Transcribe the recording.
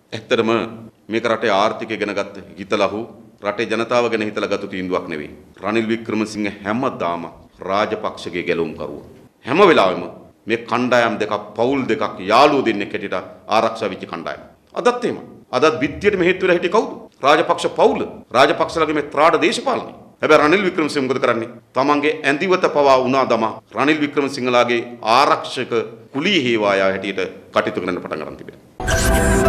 ඇත්තටම මේක රටේ ආර්ථිකය ගැන ගත්ත හිතලා හෝ රටේ ජනතාව ගැන හිතලා ගත්ත තීන්දුවක් නෙවෙයි. රනිල් වික්‍රමසිංහ හැමදාම රාජපක්ෂගේ ගැලවුම් කරුවා. හැම වෙලාවෙම මේ කණ්ඩායම් දෙකක් පවුල් දෙකක් යාළුවෝ දෙන්නෙක් හැටියට ආරක්ෂා වෙච්ච කණ්ඩායම. අදත් එහෙම. අදත් විත්තියට මෙහෙත් වෙලා හිටියේ කවුද? රාජපක්ෂ පවුල. රාජපක්ෂලගේ මේ ත්‍රාඩ දේශපාලනය. හැබැයි රනිල් වික්‍රමසිංහ මොකද කරන්නේ? තමන්ගේ ඇඳිවත පවා උනා දමා රනිල් වික්‍රමසිංහලාගේ ආරක්ෂක කුලී හේවායා හැටියට කටයුතු කරන්න පටන් ගන්න තිබෙනවා.